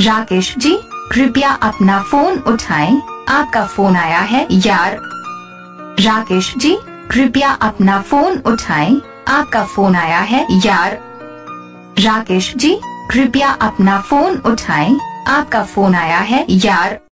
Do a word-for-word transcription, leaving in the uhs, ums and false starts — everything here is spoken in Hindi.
राकेश जी, कृपया अपना फोन उठाएं, आपका फोन आया है यार। राकेश जी, कृपया अपना फोन उठाएं, आपका फोन आया है यार। राकेश जी, कृपया अपना फोन उठाएं, आपका फोन आया है यार।